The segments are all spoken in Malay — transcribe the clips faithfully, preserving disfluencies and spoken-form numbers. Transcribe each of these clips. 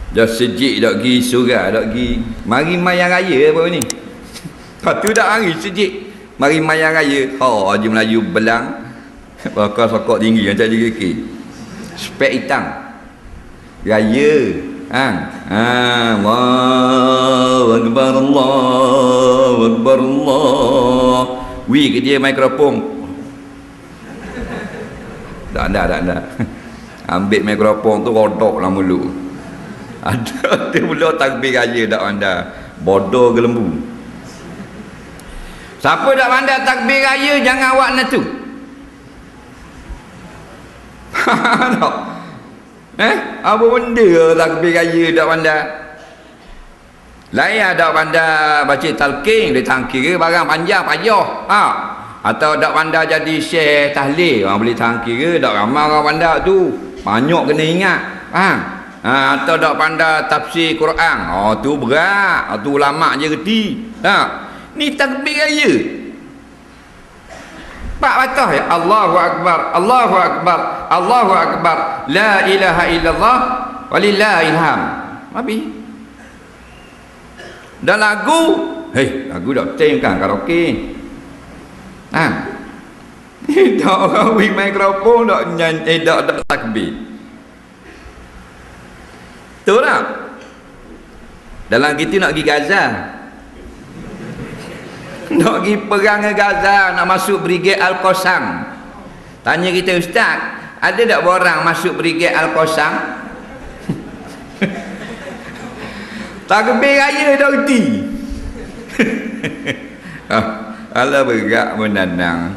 Dah sejik dak gi surah dak gi. Mari mayang raya apa ni? Ha tu dak hari sejik. Mari mayang raya. Ha Haji Melayu belang. Bakal sokok tinggi macam dia ke. Spek hitam. Raya. Ha. Ha Allahu akbar Allahu akbar Allah. Wi ke dia mikrofon. Tak ada tak ada. Ambil mikrofon tu rodok lah mulut. Ada dia pula takbir raya dak pandai. Bodoh ke lembu. Siapa dak pandai takbir raya jangan awak natu. Tak. Eh, apa benda takbir raya dak pandai? Lain dak pandai baca talqin dia tangkir barang panjang payah. Ha. Atau dak pandai jadi syekh tahlil, orang boleh tangkir dak ramai orang pandai tu. Banyak kena ingat. Faham? Ha, atau dak pandai tafsir Quran. Oh tu berat. Oh, tu ulama je reti. Ha. Ni takbir raya. Pak batah ya Allahu akbar, Allahu akbar, Allahu akbar. La ilaha illallah walillahil ham. Habis. Dan lagu, hei, lagu dak tem kan karaoke. Ha. Tak orang wing mikrofon dak nyanyi dak dak takbir. Betul tak? Dalam kita nak pergi Gaza. Nak pergi perang ke Gaza, nak masuk Brigade Al-Qassam. Tanya kita, ustaz, ada tak orang masuk Brigade Al-Qassam? Takbir raya dah reti. Alah berat menanang.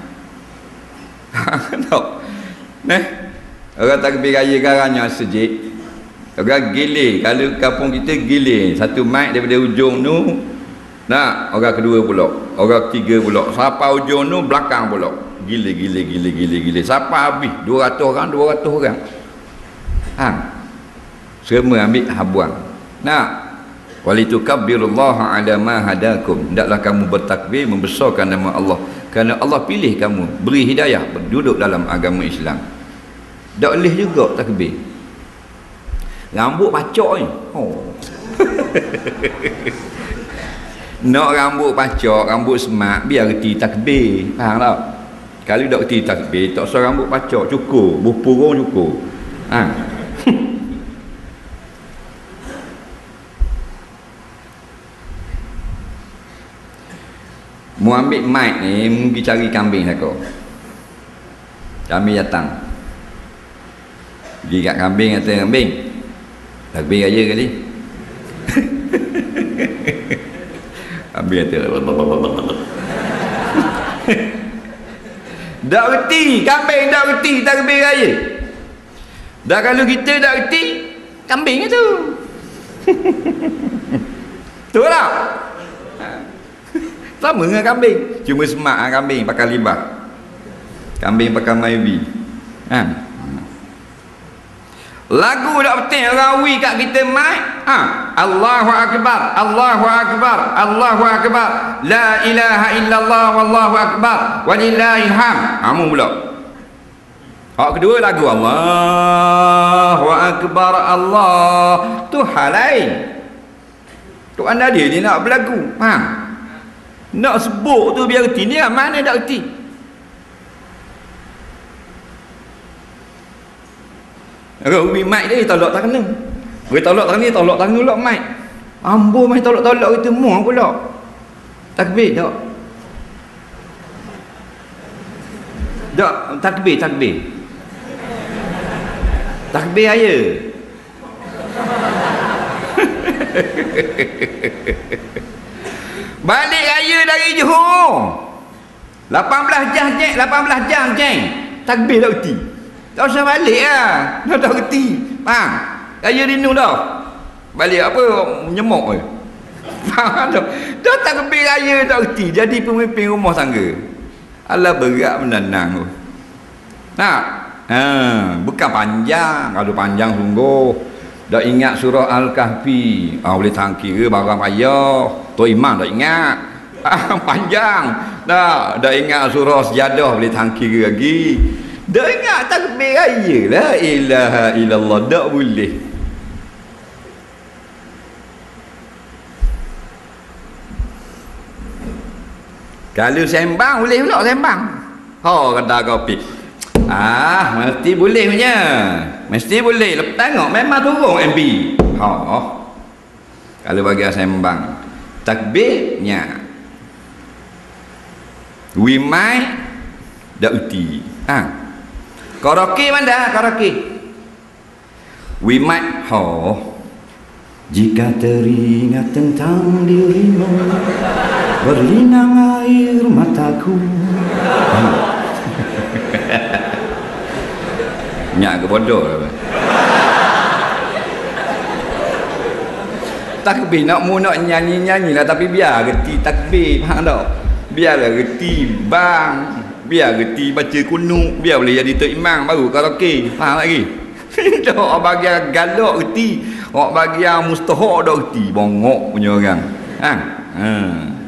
Tak. Nah, orang takbir raya garanya sejik. Orang gilir, kalau kampung kita gilir satu mic daripada ujung tu, nah, orang kedua pula, orang ketiga pula, siapa ujung tu belakang pula. Gilir gilir gilir gilir gilir. Siapa habis dua ratus orang, dua ratus orang. Ha. Semua ambil habuang. Nah, walitukabbirullaha ala ma hadakum. Hendaklah kamu bertakbir membesarkan nama Allah kerana Allah pilih kamu, beri hidayah berduduk dalam agama Islam. Tak boleh juga takbir. Rambut pacak ni. Oh. Nak rambut pacak, rambut semak, biar reti takbir. Faham tak? Kalau tak reti takbir, tak usah rambut pacak, cukur, berpurung cukur. Ha. Mu ambil mic ni, mu pergi cari kambing lah kau. Kambing datang. Pergi kat kambing, kata kambing, takbir aja kali. Kambing kata dak reti, kambing dak reti takbir raya. Dah kalau kita dak reti, kambing itu. Betul tak? Sama dengan kambing, cuma semak lah kambing pakai limbah. Kambing pakai maybe. Ha. Lagu tak penting orang wi kat kita mic. Ha. Allahu akbar, Allahu akbar, Allahu akbar. La ilaha illallah wallahu akbar. Walillahil ham. Amun pula. Hak kedua lagu Allahu akbar Allah. Tu hal lain. Tu anda dia ni nak berlagu. Faham? Nak sebut tu biar reti. Ni mana tak reti. Orang ubi mic dia tolak tak kena. Dia tolak tak kena, tolak tak kena pula mic. Ambo main tolak-tolak kita muah pula. Takbir tak? Tak, takbir, takbir. Takbir raya. Balik raya dari Johor lapan belas jam ceng, lapan belas jam ceng. Takbir tak reti. Tak usah balik lah. Dah tak reti. Faham? Raya rindu dah. Balik apa? Menyemok je. Faham tak? Dah takbir raya tak reti. Jadi pemimpin rumah tangga. Alah berat menanang tu. Nak? Ha, bukan panjang. Kalau panjang sungguh. Dah ingat surah Al-Kahfi. Ah, boleh tangkir ke barang payah. Tok Imam dah ingat. Ah, panjang. Dah, dah ingat surah Sejadah boleh tangkir lagi. Dah ingat takbir raya. La ilaha illallah. Tak boleh. Kalau sembang boleh pula sembang. Oh kata kopi. Ah, mesti boleh punya. Mesti boleh. Lepas tengok memang turun M P. Ha. Oh. Kalau bagi sembang. Takbirnya. Wimai dak uti. Ha. Karaoke mana? Karaoke. Wimai. Ha. Jika teringat tentang dirimu, berlinang air mataku. Nyak ke bodoh lah. Takbir nak mu nak nyanyi-nyanyi lah, tapi biar reti takbir, faham tak? Biarlah reti bang, biar reti baca kunut, biar boleh jadi tok imam baru karaoke, faham lagi? Tak bagi galak reti, orang bagi yang mustahak dak reti, bongok punya orang. Ha. Ha.